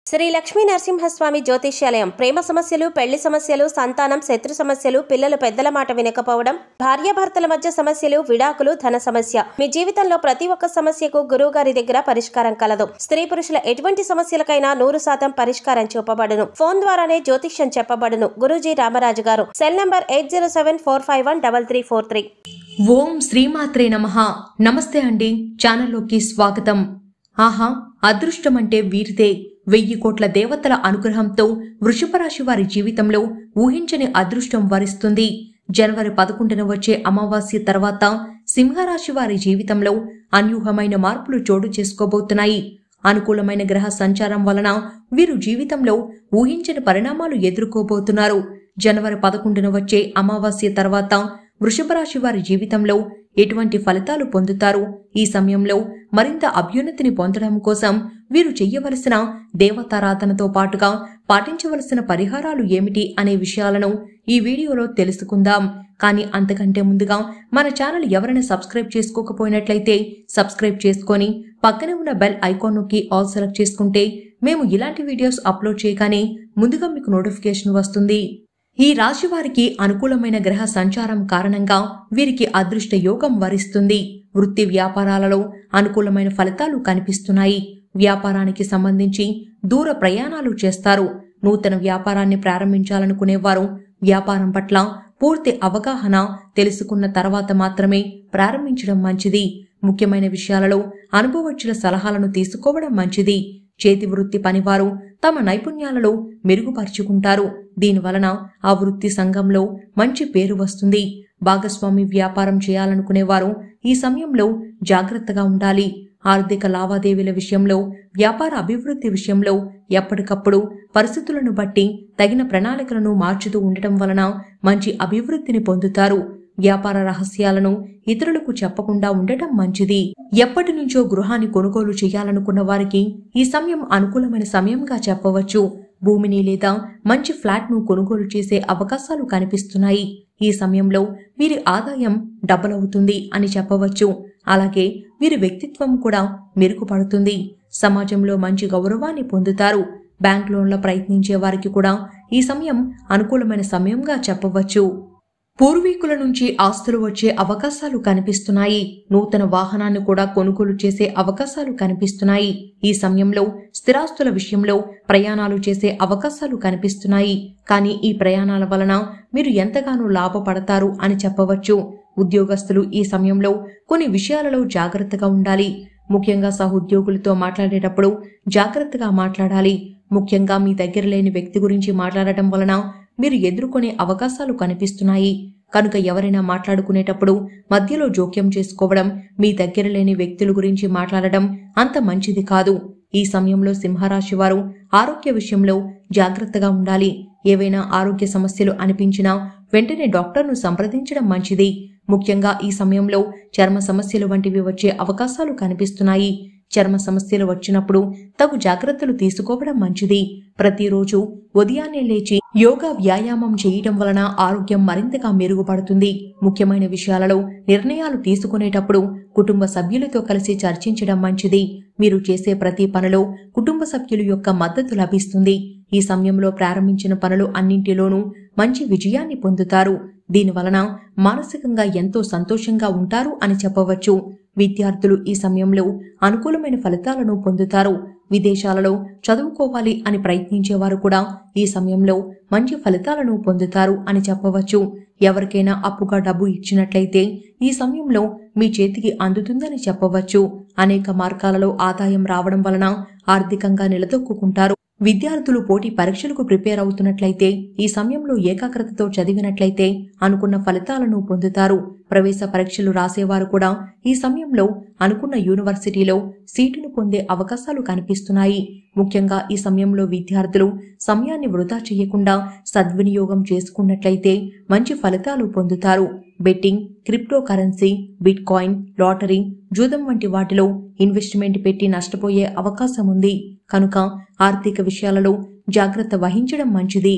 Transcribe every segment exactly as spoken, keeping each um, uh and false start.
శ్రీ లక్ష్మీ నరసింహస్వామి జ్యోతిష్యాలయం ప్రేమ సమస్యలు, పెళ్లి సమస్యలు, సంతానం, శత్రు సమస్యలు, పిల్లలు పెద్దల మాట వినకపోవడం, భార్యాభర్తల మధ్య సమస్యలు, విడాకులు, ధన సమస్య. మీ జీవితంలో ప్రతి ఒక్క సమస్యకు గురువు గారి దగ్గర పరిష్కారం కలదు. స్త్రీ పురుషుల ఎటువంటి సమస్యలకైనా నూరు శాతం పరిష్కారం చూపబడును. ఫోన్ ద్వారానే జ్యోతిష్యం చెప్పబడును. గురూజీ రామరాజు గారు. Cell number eight zero seven four five one double three four three. ఓం శ్రీమాత్రే నమః. నమస్తే అండి, ఛానల్లోకి స్వాగతం. ఆహా, అదృష్టం అంటే వీరిదే. వెయ్యి కోట్ల దేవతల అనుగ్రహంతో వృషభ రాశి వారి జీవితంలో ఊహించని అదృష్టం వరిస్తుంది. జనవరి పదకొండున వచ్చే అమావాస్య తర్వాత సింహరాశి వారి జీవితంలో అనూహ్యమైన మార్పులు చోటు చేసుకోబోతున్నాయి. అనుకూలమైన గ్రహ సంచారం వలన వీరు జీవితంలో ఊహించని పరిణామాలు ఎదుర్కోబోతున్నారు. జనవరి పదకొండున వచ్చే అమావాస్య తర్వాత వృషభ రాశి వారి జీవితంలో ఎటువంటి ఫలితాలు పొందుతారు? ఈ సమయంలో మరింత అభ్యున్నతిని పొందడం కోసం వీరు చెయ్యవలసిన దేవతారాధనతో పాటుగా పాటించవలసిన పరిహారాలు ఏమిటి అనే విషయాలను ఈ వీడియోలో తెలుసుకుందాం. కానీ అంతకంటే ముందుగా మన ఛానల్ ఎవరైనా సబ్స్క్రైబ్ చేసుకోకపోయినట్లయితే సబ్స్క్రైబ్ చేసుకొని పక్కనే ఉన్న బెల్ ఐకాన్ నొక్కి ఆల్ సెలెక్ట్ చేసుకుంటే మేము ఇలాంటి వీడియోస్ అప్లోడ్ చేయగానే ముందుగా మీకు నోటిఫికేషన్ వస్తుంది. ఈ రాశి వారికి అనుకూలమైన గ్రహ సంచారం కారణంగా వీరికి అదృష్ట యోగం వరిస్తుంది. వృత్తి వ్యాపారాలలో అనుకూలమైన ఫలితాలు కనిపిస్తున్నాయి. వ్యాపారానికి సంబంధించి దూర ప్రయాణాలు చేస్తారు. నూతన వ్యాపారాన్ని ప్రారంభించాలనుకునేవారు వ్యాపారం పట్ల పూర్తి అవగాహన తెలుసుకున్న తర్వాత మాత్రమే ప్రారంభించడం మంచిది. ముఖ్యమైన విషయాలలో అనుభవజ్ఞుల సలహాలను తీసుకోవడం మంచిది. చేతి వృత్తి పనివారు తమ నైపుణ్యాలలో మెరుగుపరుచుకుంటారు. దీనివలన ఆ వృత్తి సంఘంలో మంచి పేరు వస్తుంది. భాగస్వామి వ్యాపారం చేయాలనుకునేవారు ఈ సమయంలో జాగ్రత్తగా ఉండాలి. ఆర్థిక లావాదేవీల విషయంలో, వ్యాపార అభివృద్ధి విషయంలో ఎప్పటికప్పుడు పరిస్థితులను బట్టి తగిన ప్రణాళికలను మార్చుతూ ఉండటం వలన మంచి అభివృద్ధిని పొందుతారు. వ్యాపార రహస్యాలను ఇతరులకు చెప్పకుండా ఉండటం మంచిది. ఎప్పటి నుంచో గృహాన్ని కొనుగోలు చేయాలనుకున్న వారికి ఈ సమయం అనుకూలమైన సమయంగా చెప్పవచ్చు. భూమిని లేదా మంచి ఫ్లాట్ ను కొనుగోలు చేసే అవకాశాలు కనిపిస్తున్నాయి. ఈ సమయంలో వీరి ఆదాయం డబల్ అవుతుంది అని చెప్పవచ్చు. అలాగే వీరి వ్యక్తిత్వం కూడా మెరుగుపడుతుంది. సమాజంలో మంచి గౌరవాన్ని పొందుతారు. బ్యాంక్ లోన్ల ప్రయత్నించే వారికి కూడా ఈ సమయం అనుకూలమైన సమయంగా చెప్పవచ్చు. పూర్వీకుల నుంచి ఆస్తులు వచ్చే అవకాశాలు కనిపిస్తున్నాయి. నూతన వాహనాన్ని కూడా కొనుగోలు చేసే అవకాశాలు కనిపిస్తున్నాయి. ఈ సమయంలో స్థిరాస్తుల విషయంలో ప్రయాణాలు చేసే అవకాశాలు కనిపిస్తున్నాయి. కానీ ఈ ప్రయాణాల వలన మీరు ఎంతగానో లాభపడతారు అని చెప్పవచ్చు. ఉద్యోగస్తులు ఈ సమయంలో కొన్ని విషయాలలో జాగ్రత్తగా ఉండాలి. ముఖ్యంగా సహోద్యోగులతో మాట్లాడేటప్పుడు జాగ్రత్తగా మాట్లాడాలి. ముఖ్యంగా మీ దగ్గర లేని వ్యక్తి గురించి మాట్లాడటం వలన మీరు ఎదుర్కొనే అవకాశాలు కనిపిస్తున్నాయి. కనుక ఎవరైనా మాట్లాడుకునేటప్పుడు మధ్యలో జోక్యం చేసుకోవడం, మీ దగ్గర లేని వ్యక్తుల గురించి మాట్లాడడం అంత మంచిది కాదు. ఈ సమయంలో సింహరాశి వారు ఆరోగ్య విషయంలో జాగ్రత్తగా ఉండాలి. ఏవైనా ఆరోగ్య సమస్యలు అనిపించినా వెంటనే డాక్టర్ను సంప్రదించడం మంచిది. ముఖ్యంగా ఈ సమయంలో చర్మ సమస్యలు వంటివి వచ్చే అవకాశాలు కనిపిస్తున్నాయి. చర్మ సమస్యలు వచ్చినప్పుడు తగు జాగ్రత్తలు తీసుకోవడం మంచిది. ప్రతిరోజు ఉదయాన్నే లేచి యోగా వ్యాయామం చేయటం వలన ఆరోగ్యం మరింతగా మెరుగుపడుతుంది. ముఖ్యమైన విషయాలలో నిర్ణయాలు తీసుకునేటప్పుడు కుటుంబ సభ్యులతో కలిసి చర్చించడం మంచిది. మీరు చేసే ప్రతి పనిలో కుటుంబ సభ్యుల యొక్క మద్దతు లభిస్తుంది. ఈ సమయంలో ప్రారంభించిన పనులు అన్నింటిలోనూ మంచి విజయాన్ని పొందుతారు. దీనివలన మానసికంగా ఎంతో సంతోషంగా ఉంటారు అని చెప్పవచ్చు. విద్యార్థులు ఈ సమయంలో అనుకూలమైన ఫలితాలను పొందుతారు. విదేశాలలో చదువుకోవాలి అని ప్రయత్నించేవారు కూడా ఈ సమయంలో మంచి ఫలితాలను పొందుతారు అని చెప్పవచ్చు. ఎవరికైనా అప్పుగా డబ్బు ఇచ్చినట్లయితే ఈ సమయంలో మీ చేతికి అందుతుందని చెప్పవచ్చు. అనేక మార్గాలలో ఆదాయం రావడం వలన ఆర్థికంగా నిలదొక్కుంటారు. విద్యార్థులు పోటీ పరీక్షలకు ప్రిపేర్ అవుతున్నట్లయితే ఈ సమయంలో ఏకాగ్రతతో చదివినట్లయితే అనుకున్న ఫలితాలను పొందుతారు. ప్రవేశ పరీక్షలు రాసేవారు కూడా ఈ సమయంలో అనుకున్న యూనివర్సిటీలో సీటును పొందే అవకాశాలు కనిపిస్తున్నాయి. ముఖ్యంగా ఈ సమయంలో విద్యార్థులు సమయాన్ని వృధా చేయకుండా సద్వినియోగం చేసుకున్నట్లయితే మంచి ఫలితాలు పొందుతారు. Betting, cryptocurrency, bitcoin, lottery, జూదం వంటి వాటిలో ఇన్వెస్ట్మెంట్ పెట్టి నష్టపోయే అవకాశం ఉంది. కనుక ఆర్థిక విషయాలలో జాగ్రత్త వహించడం మంచిది.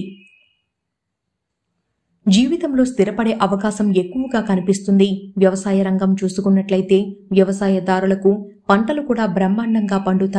జీవితంలో స్థిరపడే అవకాశం ఎక్కువగా కనిపిస్తుంది. వ్యవసాయ రంగం చూసుకున్నట్లయితే వ్యవసాయదారులకు పంటలు కూడా బ్రహ్మాండంగా పండుతాయి.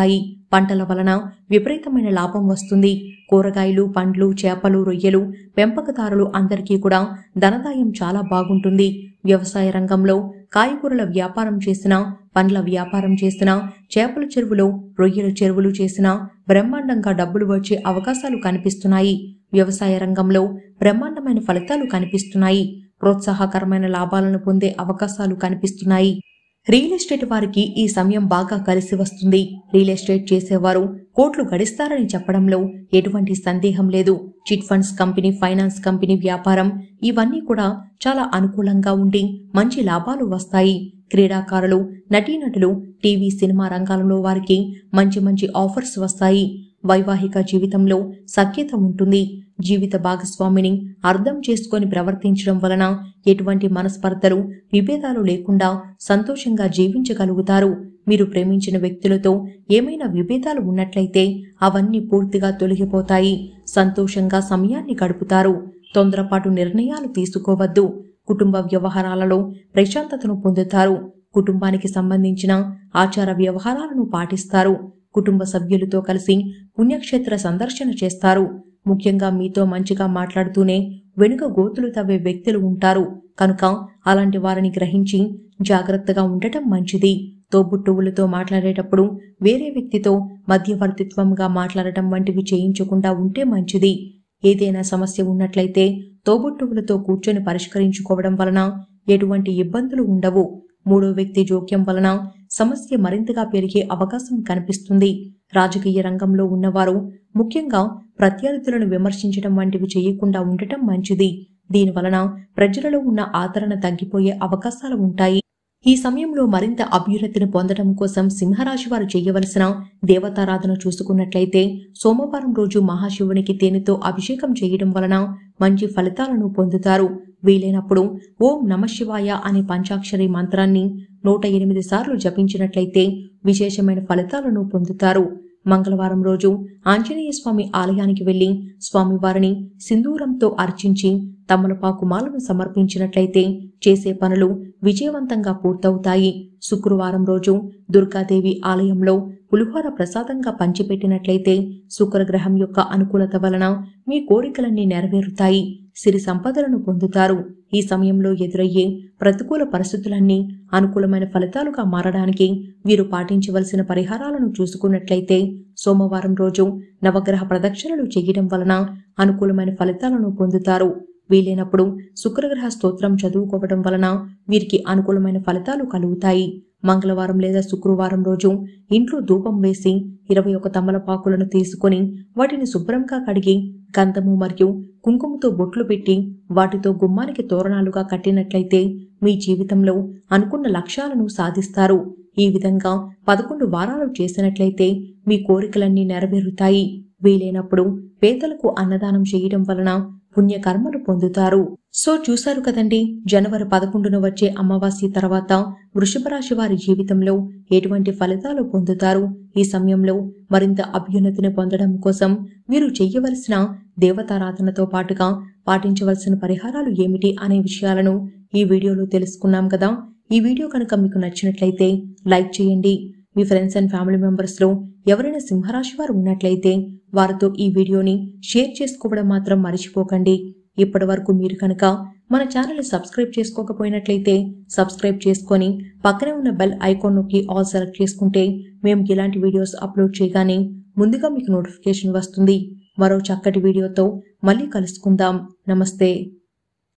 పంటల వలన విపరీతమైన లాభం వస్తుంది. కూరగాయలు, పండ్లు, చేపలు, రొయ్యలు పెంపకదారులు అందరికీ కూడా ధనదాయం చాలా బాగుంటుంది. వ్యవసాయ రంగంలో కాయగూరల వ్యాపారం చేసినా, పండ్ల వ్యాపారం చేసినా, చేపల చెరువులో రొయ్యల చెరువులు చేసినా బ్రహ్మాండంగా డబ్బులు వచ్చే అవకాశాలు కనిపిస్తున్నాయి. వ్యవసాయ రంగంలో బ్రహ్మాండమైన ఫలితాలు కనిపిస్తున్నాయి. ప్రోత్సాహకరమైన లాభాలను పొందే అవకాశాలు కనిపిస్తున్నాయి. రియల్ ఎస్టేట్ వారికి ఈ సమయం బాగా కలిసి వస్తుంది. రియల్ ఎస్టేట్ చేసేవారు కోట్లు గడిస్తారని చెప్పడంలో ఎటువంటి సందేహం లేదు. Chit funds company, finance company వ్యాపారం ఇవన్నీ కూడా చాలా అనుకూలంగా ఉండి మంచి లాభాలు వస్తాయి. క్రీడాకారులు, నటీనటులు, టీవీ, సినిమా రంగాలలో వారికి మంచి మంచి ఆఫర్స్ వస్తాయి. వైవాహిక జీవితంలో సఖ్యత ఉంటుంది. జీవిత భాగస్వామిని అర్థం చేసుకొని ప్రవర్తించడం వలన ఎటువంటి మనస్పర్ధలు, విభేదాలు లేకుండా సంతోషంగా జీవించగలుగుతారు. మీరు ప్రేమించిన వ్యక్తులతో ఏమైనా విభేదాలు ఉన్నట్లయితే అవన్నీ పూర్తిగా తొలగిపోతాయి. సంతోషంగా సమయాన్ని గడుపుతారు. తొందరపాటు నిర్ణయాలు తీసుకోవద్దు. కుటుంబ వ్యవహారాలలో ప్రశాంతతను పొందుతారు. కుటుంబానికి సంబంధించిన ఆచార వ్యవహారాలను పాటిస్తారు. కుటుంబ సభ్యులతో కలిసి పుణ్యక్షేత్ర సందర్శన చేస్తారు. ముఖ్యంగా మీతో మంచిగా మాట్లాడుతూనే వెనుక గోతులు తవ్వే వ్యక్తులు ఉంటారు కనుక అలాంటి వారిని గ్రహించి జాగ్రత్తగా ఉండటం మంచిది. తోబుట్టువులతో మాట్లాడేటప్పుడు వేరే వ్యక్తితో మధ్యవర్తిత్వంగా మాట్లాడటం వంటివి చేయించకుండా ఉంటే మంచిది. ఏదైనా సమస్య ఉన్నట్లయితే తోబుట్టువులతో కూర్చొని పరిష్కరించుకోవడం వలన ఎటువంటి ఇబ్బందులు ఉండవు. మూడో వ్యక్తి జోక్యం వలన సమస్య మరింతగా పెరిగే అవకాశం కనిపిస్తుంది. రాజకీయ రంగంలో ఉన్నవారు ముఖ్యంగా ప్రత్యర్థులను విమర్శించడం వంటివి చేయకుండా ఉండటం మంచిది. దీనివలన ప్రజలలో ఉన్న ఆదరణ తగ్గిపోయే అవకాశాలు ఉంటాయి. ఈ సమయంలో మరింత అభ్యున్నతిని పొందడం కోసం సింహరాశి వారు చేయవలసిన దేవతారాధన చూసుకున్నట్లయితే సోమవారం రోజు మహాశివునికి తేనెతో అభిషేకం చేయడం వలన మంచి ఫలితాలను పొందుతారు. వీలైనప్పుడు ఓం నమశివాయ అనే పంచాక్షరి మంత్రాన్ని నూట ఎనిమిది సార్లు జపించినట్లయితే విశేషమైన ఫలితాలను పొందుతారు. మంగళవారం రోజు ఆంజనేయ స్వామి ఆలయానికి వెళ్లి స్వామివారిని సింధూరంతో అర్చించి తమలపాకు మాలను సమర్పించినట్లయితే చేసే పనులు విజయవంతంగా పూర్తవుతాయి. శుక్రవారం రోజు దుర్గాదేవి ఆలయంలో పులిహోర ప్రసాదంగా పంచిపెట్టినట్లయితే శుక్రగ్రహం యొక్క అనుకూలత వలన మీ కోరికలన్నీ నెరవేరుతాయి. సిరి సంపదలను పొందుతారు. ఈ సమయంలో ఎదురయ్యే ప్రతికూల పరిస్థితులన్నీ అనుకూలమైన ఫలితాలుగా మారడానికి వీరు పాటించవలసిన పరిహారాలను చూసుకున్నట్లయితే సోమవారం రోజు నవగ్రహ ప్రదక్షిణలు చేయడం వలన అనుకూలమైన ఫలితాలను పొందుతారు. వీలైనప్పుడు శుక్రగ్రహ స్తోత్రం చదువుకోవడం వలన వీరికి అనుకూలమైన ఫలితాలు కలుగుతాయి. మంగళవారం లేదా శుక్రవారం రోజు ఇంట్లో ధూపం వేసి ఇరవై ఒక తమలపాకులను తీసుకొని వాటిని శుభ్రంగా కడిగి గంధము మరియు కుంకుమతో బొట్లు పెట్టి వాటితో గుమ్మానికి తోరణాలుగా కట్టినట్లయితే మీ జీవితంలో అనుకున్న లక్ష్యాలను సాధిస్తారు. ఈ విధంగా పదకొండు వారాలు చేసినట్లయితే మీ కోరికలన్నీ నెరవేరుతాయి. వీలైనప్పుడు పేదలకు అన్నదానం చేయడం వలన పుణ్యకర్మలు పొందుతారు. సో చూశారు కదండి, జనవరి పదకొండున వచ్చే అమావాస్య తర్వాత వృషభ రాశి వారి జీవితంలో ఎటువంటి ఫలితాలు పొందుతారు. ఈ సమయంలో మరింత అభ్యున్నతిని పొందడం కోసం వీరు చెయ్యవలసిన దేవతారాధనతో పాటుగా పాటించవలసిన పరిహారాలు ఏమిటి అనే విషయాలను ఈ వీడియోలో తెలుసుకున్నాం కదా. ఈ వీడియో కనుక మీకు నచ్చినట్లయితే లైక్ చేయండి. మీ ఫ్రెండ్స్ అండ్ ఫ్యామిలీ మెంబర్స్ లో ఎవరైనా సింహరాశి వారు ఉన్నట్లయితే వారితో ఈ వీడియోని షేర్ చేసుకోవడం మాత్రం మర్చిపోకండి. ఇప్పటి వరకు మీరు కనుక మన ఛానల్ని సబ్స్క్రైబ్ చేసుకోకపోయినట్లయితే సబ్స్క్రైబ్ చేసుకొని పక్కనే ఉన్న బెల్ ఐకాన్ నొక్కి ఆల్ సెలెక్ట్ చేసుకుంటే మేము ఇలాంటి వీడియోస్ అప్లోడ్ చేయగానే ముందుగా మీకు నోటిఫికేషన్ వస్తుంది. మరో చక్కటి వీడియోతో మళ్ళీ కలుసుకుందాం. నమస్తే.